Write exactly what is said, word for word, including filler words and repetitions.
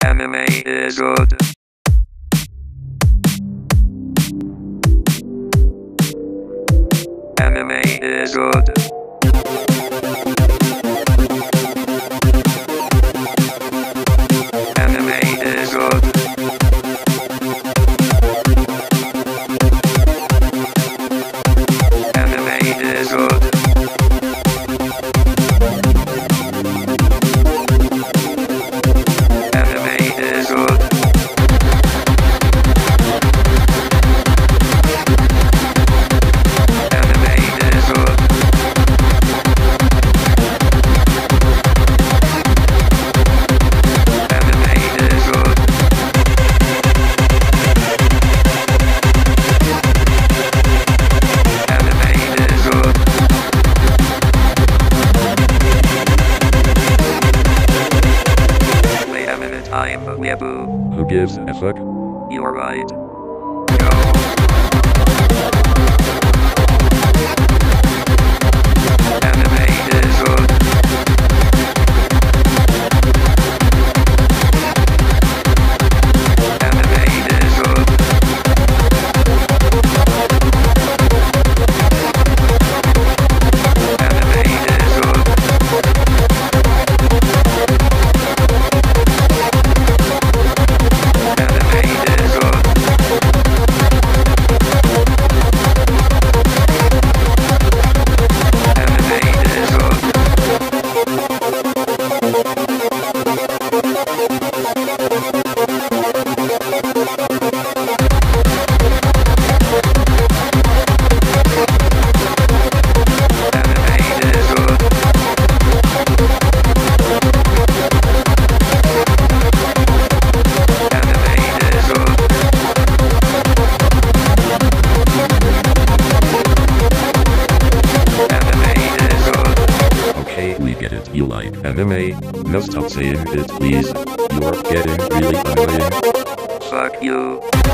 Anime is good. Anime is good. Anime is good. Anime is good. Anime is good. Anime is good. Anime is good. Anime is good. Wait a minute, I'm a weeaboo. Who gives a fuck? You're right. Go. Anime is good. Anime is good. Anime is good. Anime is good. Anime is good. Anime is good. Anime is good. Anime is good. Okay, we get it. You like anime? Now stop saying it, please. You're getting really annoying. Fuck you.